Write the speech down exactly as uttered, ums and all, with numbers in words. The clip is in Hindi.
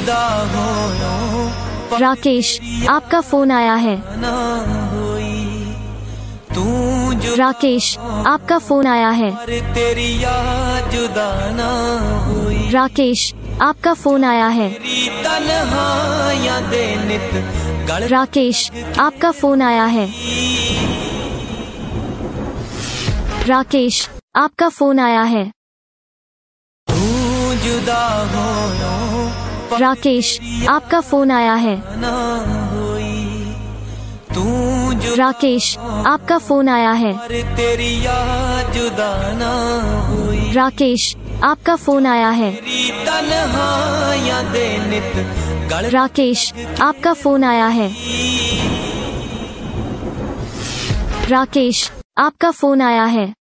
जुदा हो राकेश, आपका फोन आया है। ना होई तू जो राकेश, आपका फोन आया है। तेरी याद जुदा ना हुई। राकेश, आपका फोन आया है। तेरी तन्हाइयां दे नित गल राकेश, आपका फोन आया है। राकेश, आपका फोन आया है। तू जुदा हो राकेश, आपका फोन आया है। ना हुई तू जो राकेश, आपका फोन आया है। तेरी याद जुदा ना हुई। राकेश, आपका फोन आया है। तेरी तन्हाइयां दे नित गल राकेश, आपका फोन आया है। राकेश, आपका फोन आया है।